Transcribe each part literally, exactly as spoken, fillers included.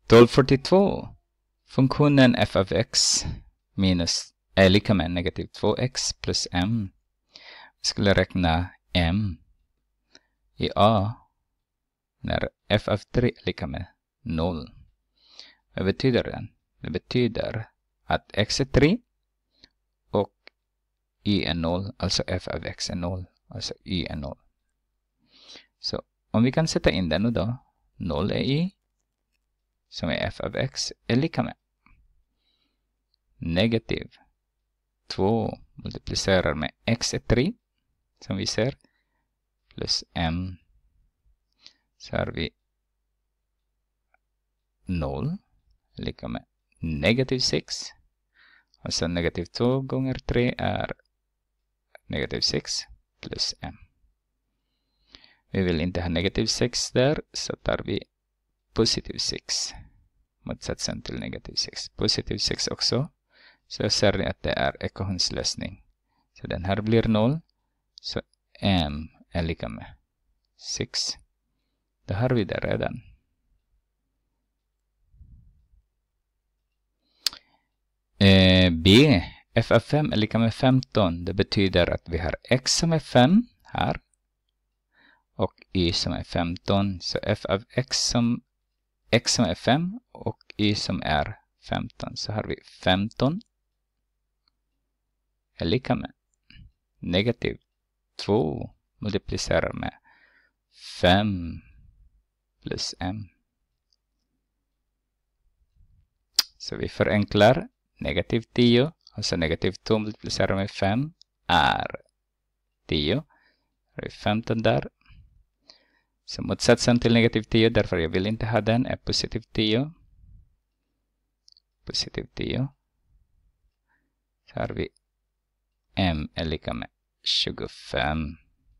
tolv fyrtiotvå. Funktionen f av x minus är lika med negativ två x plus m. Vi skulle räkna m i a när f av tre är lika med noll. Vad betyder det? Det betyder att x är tre och y är noll, alltså f av x är noll, alltså y är noll. Så om vi kan sätta in den nu då, noll är y, som är f av x, är lika med negativ två multiplicerar med x är tre, som vi ser, plus m. Så har vi noll lika med negativ sex. Alltså negativ två gånger tre är negativ sex plus m. Vi vill inte ha negativ sex där, så tar vi positiv sex. Motsatsen till negativ sex. Positiv sex också. Så ser ni att det är ekvationslösning. Så den här blir noll. Så m är lika med sex. Då har vi det redan. Eh, B. F av fem är lika med femton. Det betyder att vi har x som är fem här. Och y som är femton. Så f av x som, x som är fem och y som är femton. Så har vi femton är lika med negativ två multiplicerar med fem plus m. Så vi förenklar. Negativ tio, alltså negativ två multiplicerar med fem är tio. Har vi femton där. Så motsatsen till negativ tio, därför jag vill inte ha den, är positiv tio. Positiv tio. Så har vi m är lika med tjugofem.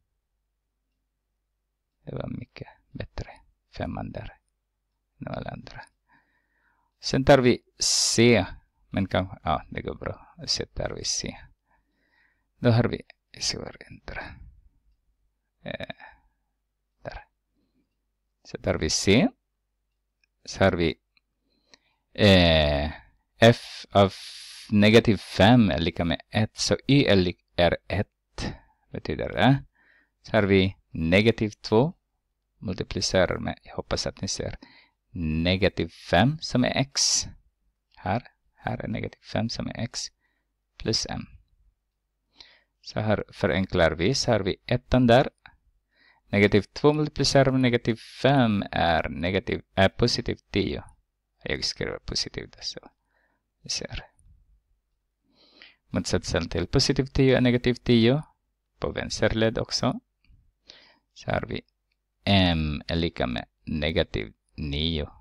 Det var mycket bättre. Femman där än alla andra. Sen tar vi c. Men kanske, ja, det går bra. Så tar vi c. Då har vi, jag ska bara ändra. Eh, där. Så tar vi c. Så har vi eh, f av negativ fem är lika med ett. Så y är, är ett. Betyder det. Så har vi negativ två. Multiplicerar med, jag hoppas att ni ser, negativ fem som är x. Här. Här är negativ fem som är x plus m. Så här förenklar vi. Så har vi ettan där. Negativ två multiplicerar med negativ fem är, negativ, är positiv tio. Jag skriver positivt så vi ser. Motsatsen till positiv tio är negativ tio. På vänster led också. Så har vi m är lika med negativ nio.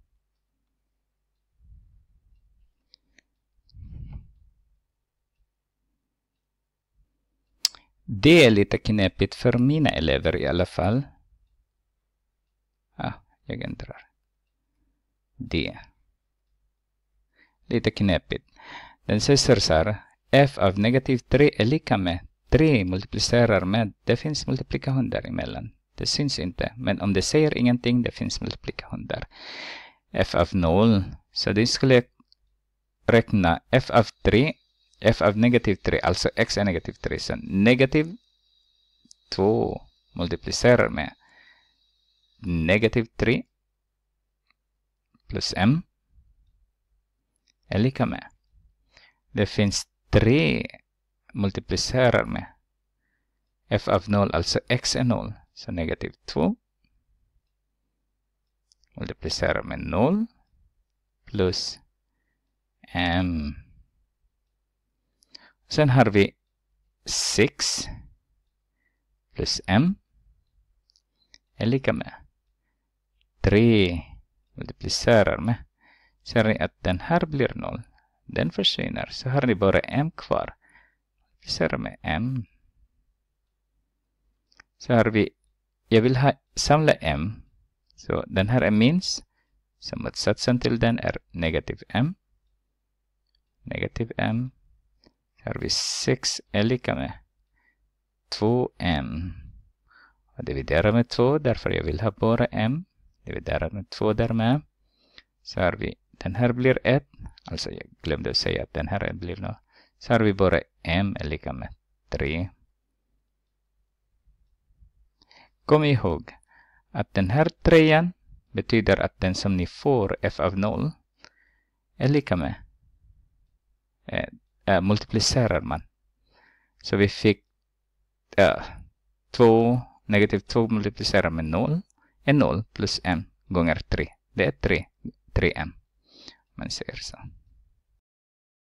Det är lite knepigt för mina elever i alla fall. Ja, jag ändrar. Det. Lite knepigt. Den säger så här. F av negativ tre är lika med tre multiplicerar med. Det finns multiplikation däremellan. Det syns inte. Men om det säger ingenting, det finns multiplikation där. F av noll. Så det skulle räkna f av tre. F av negativ tre, alltså x är negativ tre. Så negativ två multiplicerar med negativ tre plus m är lika med. Det finns tre multiplicerar med f av noll, alltså x är noll. Så negativ två multiplicerar med noll plus m. Sen har vi sex plus m är lika med tre multiplicerar med. Ser ni att den här blir noll. Den försvinner. Så har ni bara m kvar. Multiplicerar med m. Så har vi, jag vill ha samla m. Så den här är minst. Så motsatsen till den är negativ m. Negativ m. Här har vi sex är lika med två m. Och dividerar med två, därför jag vill ha bara m. Dividerar med två där med. Så har vi, den här blir ett. Alltså jag glömde att säga att den här blir noll. Så har vi bara m är lika med tre. Kom ihåg att den här trean betyder att den som ni får f av noll är lika med. Eh, äh, multiplicerar man. Så vi fick äh, två, negativ två multiplicerar med noll är noll plus m gånger tre. Det är tre, tre m. Man säger så.